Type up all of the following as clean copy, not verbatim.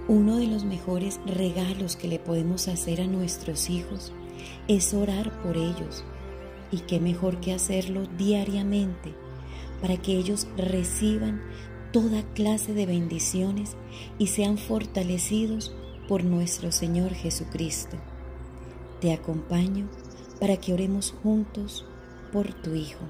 Uno de los mejores regalos que le podemos hacer a nuestros hijos es orar por ellos. Y qué mejor que hacerlo diariamente para que ellos reciban toda clase de bendiciones y sean fortalecidos por nuestro Señor Jesucristo. Te acompaño para que oremos juntos por tu Hijo.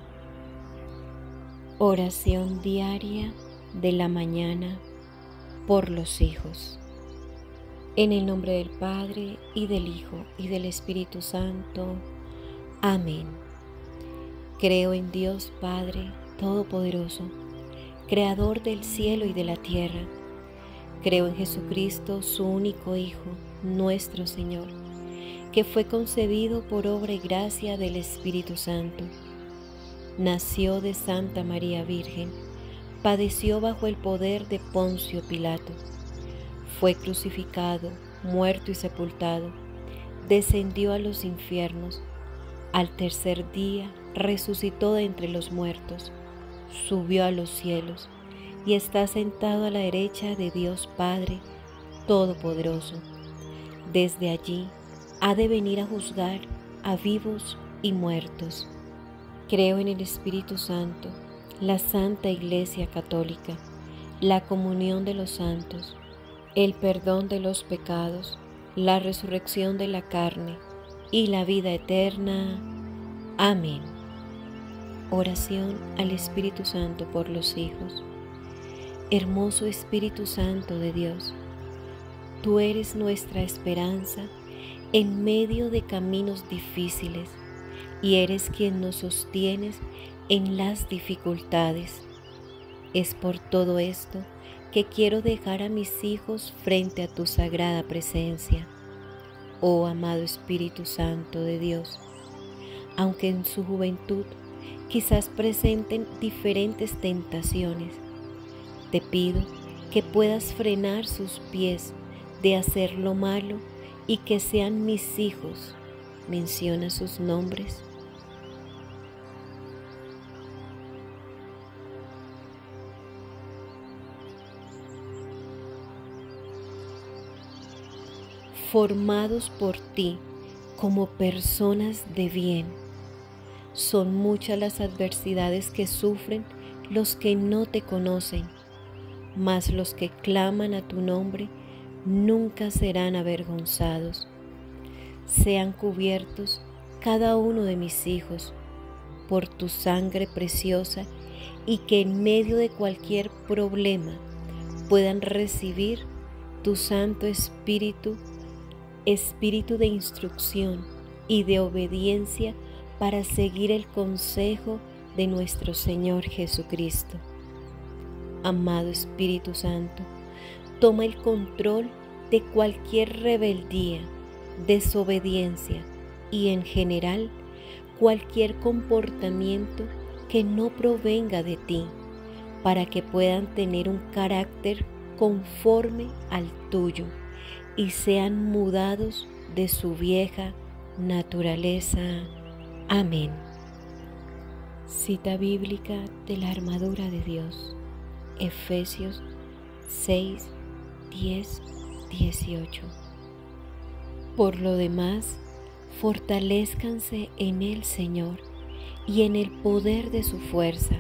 Oración diaria de la mañana por los hijos. En el nombre del Padre, y del Hijo, y del Espíritu Santo. Amén. Creo en Dios Padre Todopoderoso, Creador del cielo y de la tierra. Creo en Jesucristo, su único Hijo, nuestro Señor, que fue concebido por obra y gracia del Espíritu Santo. Nació de Santa María Virgen, padeció bajo el poder de Poncio Pilato. Fue crucificado, muerto y sepultado, descendió a los infiernos. Al tercer día resucitó de entre los muertos, subió a los cielos y está sentado a la derecha de Dios Padre Todopoderoso. Desde allí ha de venir a juzgar a vivos y muertos. Creo en el Espíritu Santo, la Santa Iglesia Católica, la comunión de los santos, el perdón de los pecados, la resurrección de la carne y la vida eterna. Amén. Oración al Espíritu Santo por los hijos. Hermoso Espíritu Santo de Dios, tú eres nuestra esperanza en medio de caminos difíciles y eres quien nos sostienes en las dificultades. Es por todo esto que quiero dejar a mis hijos frente a tu sagrada presencia. Oh amado Espíritu Santo de Dios, aunque en su juventud quizás presenten diferentes tentaciones, te pido que puedas frenar sus pies de hacer lo malo y que sean mis hijos. Menciona sus nombres. Formados por ti como personas de bien. Son muchas las adversidades que sufren los que no te conocen, mas los que claman a tu nombre nunca serán avergonzados. Sean cubiertos cada uno de mis hijos por tu sangre preciosa y que en medio de cualquier problema puedan recibir tu Santo Espíritu, Espíritu de instrucción y de obediencia para seguir el consejo de nuestro Señor Jesucristo. Amado Espíritu Santo, toma el control de cualquier rebeldía, desobediencia y en general cualquier comportamiento que no provenga de ti, para que puedan tener un carácter conforme al tuyo y sean mudados de su vieja naturaleza. Amén. Cita bíblica de la armadura de Dios, Efesios 6, 10, 18. Por lo demás, fortalézcanse en el Señor y en el poder de su fuerza.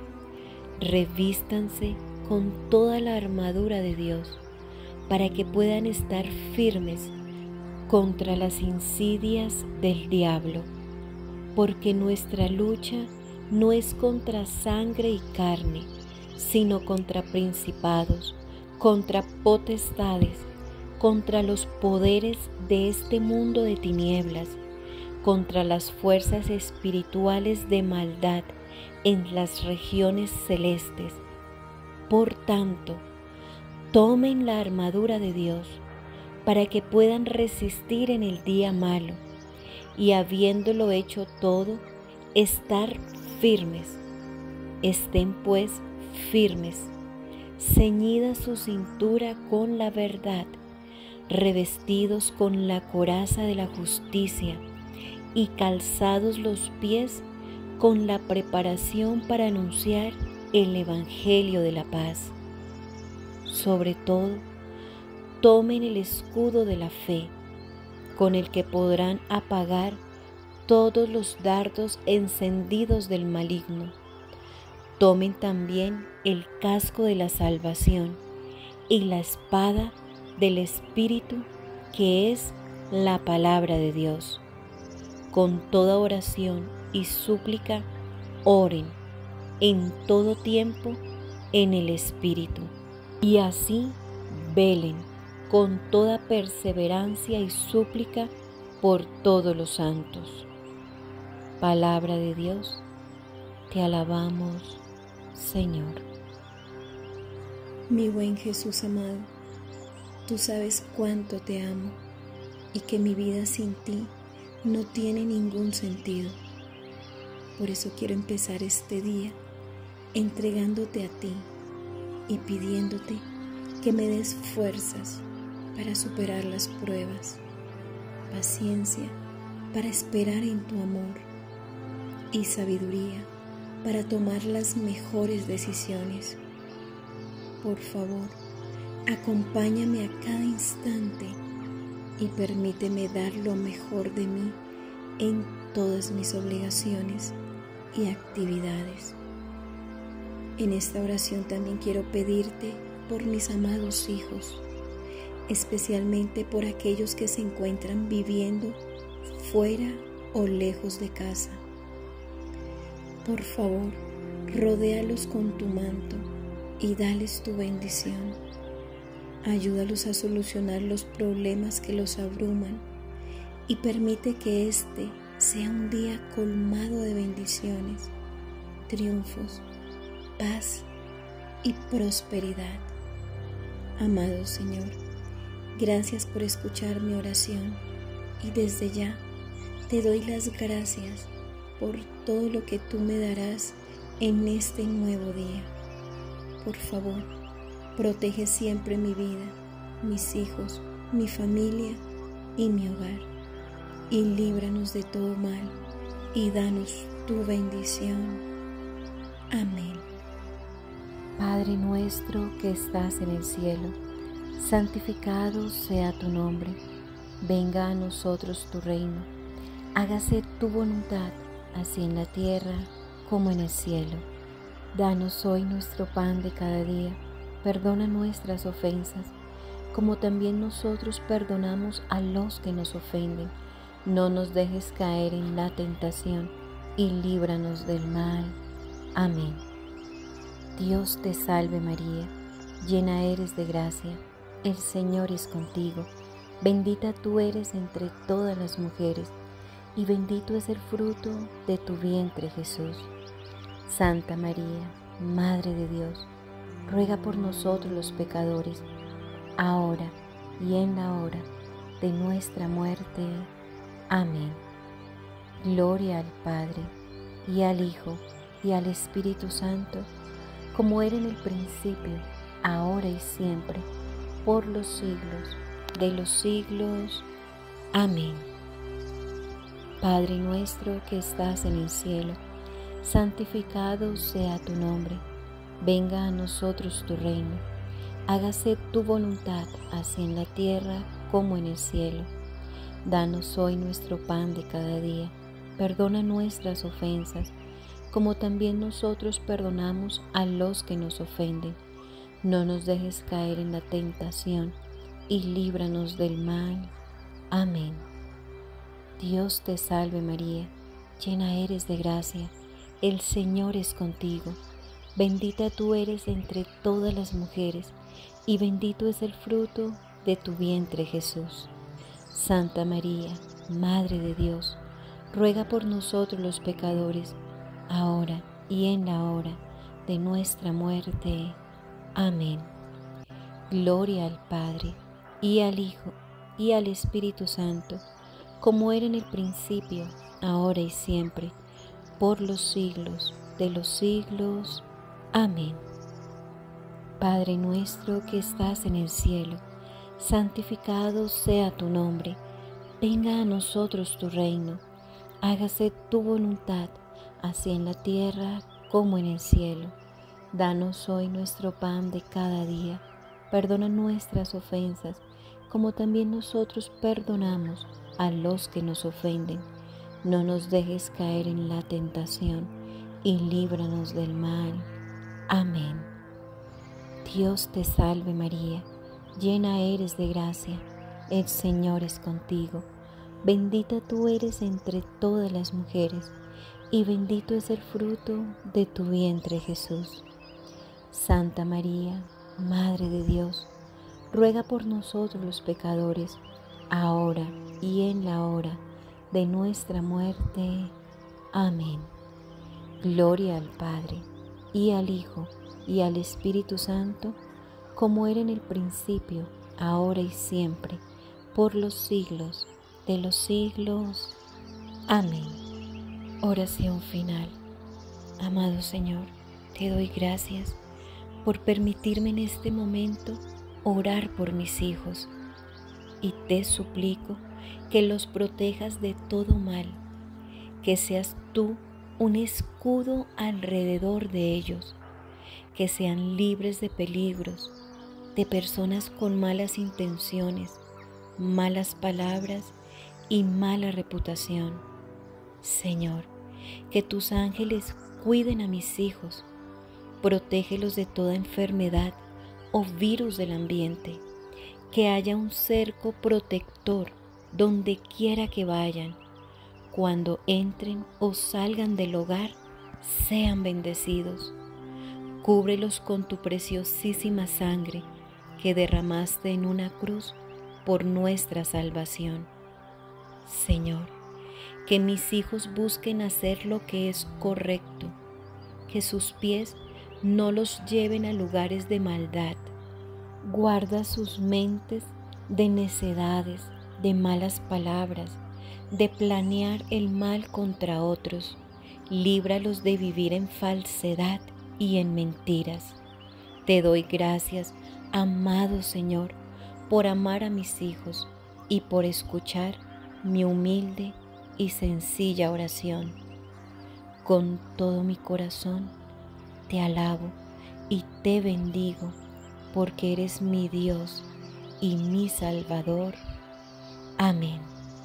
Revístanse con toda la armadura de Dios para que puedan estar firmes contra las insidias del diablo, porque nuestra lucha no es contra sangre y carne, sino contra principados, contra potestades, contra los poderes de este mundo de tinieblas, contra las fuerzas espirituales de maldad en las regiones celestes. Por tanto, tomen la armadura de Dios para que puedan resistir en el día malo y, habiéndolo hecho todo, estar firmes. Estén pues firmes, ceñida su cintura con la verdad, revestidos con la coraza de la justicia y calzados los pies con la preparación para anunciar el Evangelio de la paz. Sobre todo, tomen el escudo de la fe, con el que podrán apagar todos los dardos encendidos del maligno. Tomen también el casco de la salvación y la espada del Espíritu, que es la palabra de Dios. Con toda oración y súplica, oren en todo tiempo en el Espíritu, y así velen con toda perseverancia y súplica por todos los santos. Palabra de Dios, te alabamos, Señor. Mi buen Jesús amado, tú sabes cuánto te amo y que mi vida sin ti no tiene ningún sentido. Por eso quiero empezar este día entregándote a ti y pidiéndote que me des fuerzas para superar las pruebas, paciencia para esperar en tu amor y sabiduría para tomar las mejores decisiones. Por favor, acompáñame a cada instante y permíteme dar lo mejor de mí en todas mis obligaciones y actividades. En esta oración también quiero pedirte por mis amados hijos, especialmente por aquellos que se encuentran viviendo fuera o lejos de casa. Por favor, rodéalos con tu manto y dales tu bendición. Ayúdalos a solucionar los problemas que los abruman y permite que este sea un día colmado de bendiciones, triunfos, paz y prosperidad. Amado Señor, gracias por escuchar mi oración y desde ya te doy las gracias por todo lo que tú me darás en este nuevo día. Por favor, protege siempre mi vida, mis hijos, mi familia y mi hogar, y líbranos de todo mal y danos tu bendición. Amén. Padre nuestro que estás en el cielo, santificado sea tu nombre. Venga a nosotros tu reino. Hágase tu voluntad, así en la tierra como en el cielo. Danos hoy nuestro pan de cada día. Perdona nuestras ofensas, como también nosotros perdonamos a los que nos ofenden. No nos dejes caer en la tentación y líbranos del mal. Amén. Dios te salve María, llena eres de gracia, el Señor es contigo. Bendita tú eres entre todas las mujeres, y bendito es el fruto de tu vientre Jesús. Santa María, Madre de Dios, ruega por nosotros los pecadores, ahora y en la hora de nuestra muerte. Amén. Gloria al Padre, y al Hijo, y al Espíritu Santo, como era en el principio, ahora y siempre, por los siglos de los siglos. Amén. Padre nuestro que estás en el cielo, santificado sea tu nombre. Venga a nosotros tu reino. Hágase tu voluntad, así en la tierra como en el cielo. Danos hoy nuestro pan de cada día. Perdona nuestras ofensas, como también nosotros perdonamos a los que nos ofenden. No nos dejes caer en la tentación y líbranos del mal. Amén. Dios te salve María, llena eres de gracia, el Señor es contigo. Bendita tú eres entre todas las mujeres, y bendito es el fruto de tu vientre Jesús. Santa María, Madre de Dios, ruega por nosotros los pecadores, ahora y en la hora de nuestra muerte. Amén. Gloria al Padre, y al Hijo, y al Espíritu Santo, como era en el principio, ahora y siempre, por los siglos de los siglos. Amén. Padre nuestro que estás en el cielo, santificado sea tu nombre. Venga a nosotros tu reino. Hágase tu voluntad, así en la tierra como en el cielo. Danos hoy nuestro pan de cada día. Perdona nuestras ofensas, como también nosotros perdonamos a los que nos ofenden. No nos dejes caer en la tentación y líbranos del mal. Amén. Dios te salve María, llena eres de gracia, el Señor es contigo. Bendita tú eres entre todas las mujeres, y bendito es el fruto de tu vientre Jesús. Santa María, Madre de Dios, ruega por nosotros los pecadores, ahora y en la hora de nuestra muerte. Amén. Gloria al Padre, y al Hijo, y al Espíritu Santo, como era en el principio, ahora y siempre, por los siglos de los siglos. Amén. Oración final. Amado Señor, te doy gracias por permitirme en este momento orar por mis hijos, y te suplico que los protejas de todo mal, que seas tú un escudo alrededor de ellos, que sean libres de peligros, de personas con malas intenciones, malas palabras y mala reputación. Señor, que tus ángeles cuiden a mis hijos, protégelos de toda enfermedad o virus del ambiente, que haya un cerco protector donde quiera que vayan. Cuando entren o salgan del hogar, sean bendecidos. Cúbrelos con tu preciosísima sangre que derramaste en una cruz por nuestra salvación. Señor, que mis hijos busquen hacer lo que es correcto, que sus pies no los lleven a lugares de maldad. Guarda sus mentes de necedades, de malas palabras, de planear el mal contra otros. Líbralos de vivir en falsedad y en mentiras. Te doy gracias, amado Señor, por amar a mis hijos y por escuchar mi humilde y sencilla oración. Con todo mi corazón te alabo y te bendigo, porque eres mi Dios y mi Salvador. Amén.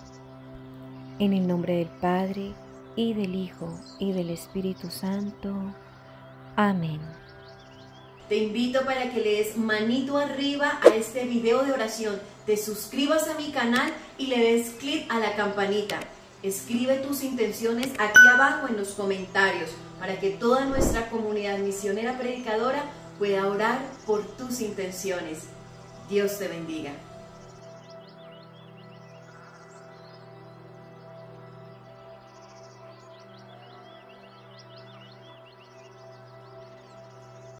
En el nombre del Padre, y del Hijo, y del Espíritu Santo. Amén. Te invito para que le des manito arriba a este video de oración, te suscribas a mi canal y le des clic a la campanita. Escribe tus intenciones aquí abajo en los comentarios para que toda nuestra comunidad misionera predicadora pueda orar por tus intenciones. Dios te bendiga.